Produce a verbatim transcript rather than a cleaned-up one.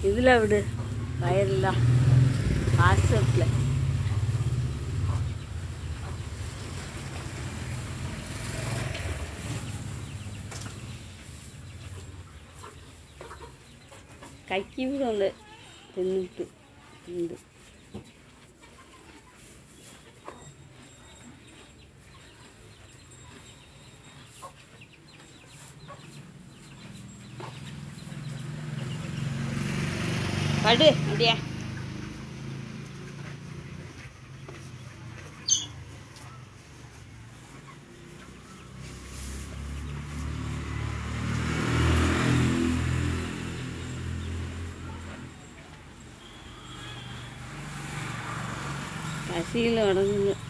இதில் விடு வயல்லாம் வாட்ஸ்அப்பில் கக்கி விடும் தின்னுட்டு தின்னு படு அப்படியா பசியில் உடம்புல